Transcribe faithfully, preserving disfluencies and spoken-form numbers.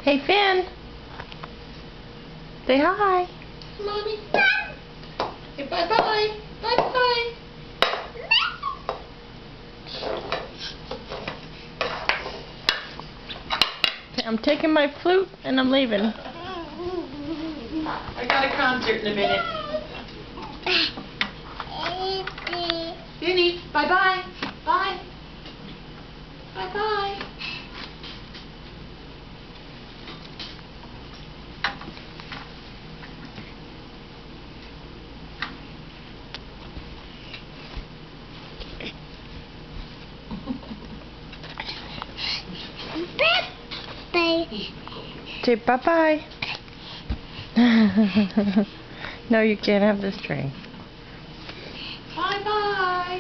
Hey, Finn. Say hi. Mommy. Say bye-bye. Bye-bye. I'm taking my flute and I'm leaving. I got a concert in a minute. Vinny, bye-bye. Bye. Bye-bye. Say bye-bye. No, you can't have this string.